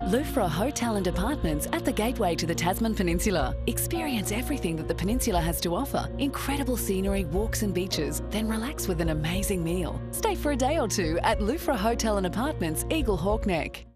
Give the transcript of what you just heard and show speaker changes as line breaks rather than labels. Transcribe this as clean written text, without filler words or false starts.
Lufra Hotel and Apartments at the gateway to the Tasman Peninsula. Experience everything that the peninsula has to offer. Incredible scenery, walks and beaches, then relax with an amazing meal. Stay for a day or two at Lufra Hotel and Apartments, Eagle Hawk Neck.